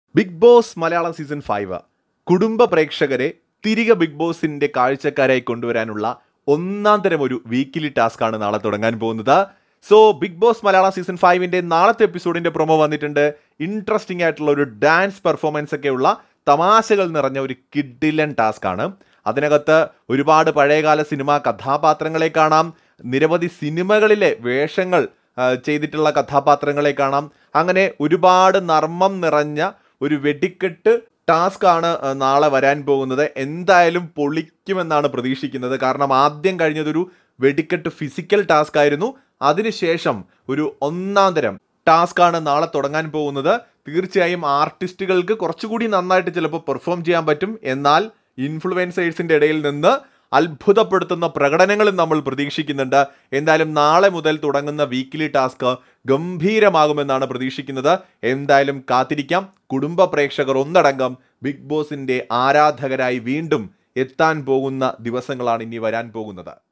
Big Boss Malayalam season 5 കുടുംബ പ്രേക്ഷകരെ തിരികെ ബിഗ് ബോസിന്റെ കാഴ്ചക്കാരായി കൊണ്ടുവരാനുള്ള ഒന്നാം തരം ഒരു വീക്കിലി ടാസ്ക് ആണ് നാളെ തുടങ്ങാൻ പോകുന്നത്. So Bigg Boss Malayalam season 5ന്റെ നാളത്തെ എപ്പിസോഡിന്റെ പ്രൊമോ വന്നിട്ടുണ്ട്. ഇൻട്രസ്റ്റിംഗ് ആയിട്ടുള്ള ഒരു ഡാൻസ് പെർഫോമൻസ് ഒക്കെയുള്ള തമാശകൾ നിറഞ്ഞ ഒരു കിഡിലൻ ടാസ്ക് ആണ്. അതിനകത്ത് ഒരുപാട് പഴയകാല സിനിമാ കഥാപാത്രങ്ങളെ കാണാം, നിരവധി സിനിമകളിലെ വേഷങ്ങൾ ചെയ്തിട്ടുള്ള കഥാപാത്രങ്ങളെ കാണാം. അങ്ങനെ ഒരുപാട് നർമ്മം നിറഞ്ഞ ഒരു വെടിക്കെട്ട് ടാസ്ക് ആണ് നാളെ വരാൻ പോകുന്നത്. എന്തായാലും പൊളിക്കുമെന്നാണ് പ്രതീക്ഷിക്കുന്നത്. കാരണം ആദ്യം കഴിഞ്ഞതൊരു വെടിക്കെട്ട് ഫിസിക്കൽ ടാസ്ക് ആയിരുന്നു. അതിനുശേഷം ഒരു ഒന്നാം തരം ടാസ്ക് ആണ് നാളെ തുടങ്ങാൻ പോകുന്നത്. തീർച്ചയായും ആർട്ടിസ്റ്റുകൾക്ക് കുറച്ചുകൂടി നന്നായിട്ട് ചിലപ്പോൾ പെർഫോം ചെയ്യാൻ പറ്റും. എന്നാൽ ഇൻഫ്ലുവൻസേഴ്സിൻ്റെ ഇടയിൽ നിന്ന് അത്ഭുതപ്പെടുത്തുന്ന പ്രകടനങ്ങളും നമ്മൾ പ്രതീക്ഷിക്കുന്നുണ്ട്. എന്തായാലും നാളെ മുതൽ തുടങ്ങുന്ന വീക്കിലി ടാസ്ക് ഗംഭീരമാകുമെന്നാണ് പ്രതീക്ഷിക്കുന്നത്. എന്തായാലും കാത്തിരിക്കാം. കുടുംബ പ്രേക്ഷകർ ഒന്നടങ്കം ബിഗ് ബോസിന്റെ ആരാധകരായി വീണ്ടും എത്താൻ പോകുന്ന ദിവസങ്ങളാണ് ഇനി വരാൻ പോകുന്നത്.